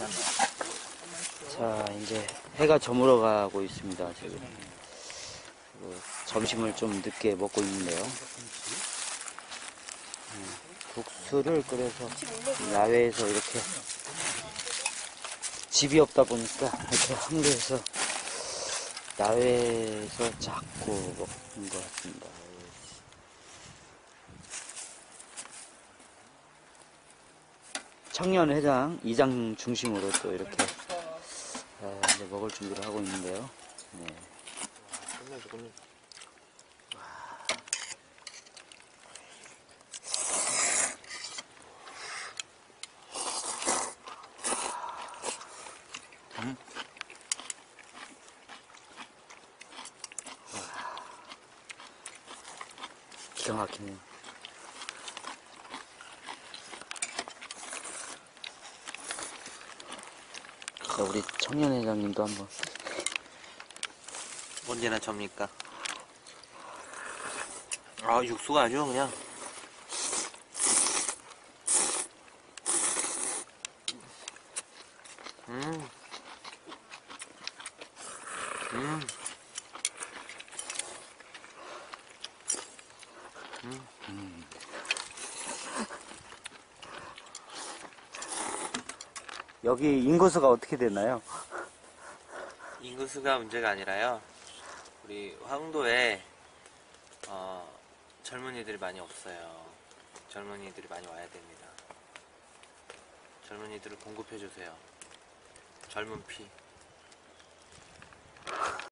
자, 이제 해가 저물어 가고 있습니다, 지금. 점심을 좀 늦게 먹고 있는데요. 국수를 끓여서 야외에서 이렇게 집이 없다 보니까 이렇게 한국에서 야외에서 자꾸 먹는 것 같습니다. 청년회장 이장 중심으로 또 이렇게 이제 먹을 준비를 하고 있는데요. 네. 기가 막히네요. 자, 우리 청년회장님도 한번. 언제나 접니까? 아, 육수가 아주 그냥. 음. 음. 여기 인구수가 어떻게 되나요? 인구수가 문제가 아니라요. 우리 황도에 젊은이들이 많이 없어요. 젊은이들이 많이 와야 됩니다. 젊은이들을 공급해 주세요. 젊은 피.